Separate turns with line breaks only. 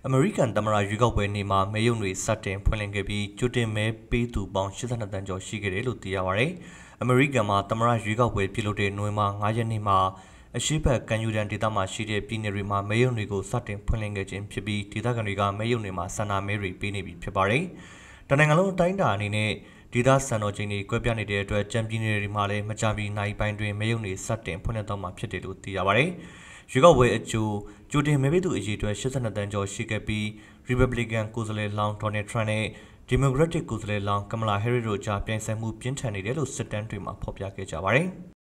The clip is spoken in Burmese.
အမေရိကန်သမ္မတရွေးကောက်ပွဲနေ့မှာမဲရုံတွေစတင်ဖွင့်လှစ်ခဲ့ပြီးကြိုတင်မဲပေးသူပေါင်း82တန်းကျော်ရှိခဲ့တယ်လို့သိရပါတယ်။အမေရိကန်မှာသမ္မတရွေးကောက်ပွဲပြုလုပ်တဲ့နိုဝင်ဘာ9ရက်နေ့မှာအရှိတ်ဘက်ကံယူတန်ဒေသမှာရှိတဲ့ပြည်နယ်တွေမှာမဲရုံတွေကိုစတင်ဖွင့်လှစ်ခဲ့ခြင်းဖြစ်ပြီးဒေသခံတွေကမဲရုံတွေမှာဆန္ဒမဲတွေပေးနေပြီဖြစ်ပါတယ်။တနင်္ဂနွေလုံးတိုင်းတာအနေနဲ့ဒေသစံတော်ချိန်တွေကွဲပြားနေတဲ့အတွက်ကြံပြည်နယ်တွေမှာလည်းမကြမီနိုင်ပိုင်းတွင်မဲရုံတွေစတင်ဖွင့်လှစ်တော့မှာဖြစ်တယ်လို့သိရပါတယ်။ရွေးကောက်ပွဲအကျိုးကြိုတင်မဲပေးသူအရေးအတွက်82တန်းကျော်ရှိခဲ့ပြီး Republican ကိုယ်စားလှယ်လောင်း Donald Trump နဲ့ Democratic ကိုယ်စားလှယ်လောင်း Kamala Harris တို့ကြားပြိုင်ဆိုင်မှုပြင်းထန်နေတယ်လို့စစ်တမ်းတွေမှာဖော်ပြခဲ့ကြပါတယ်။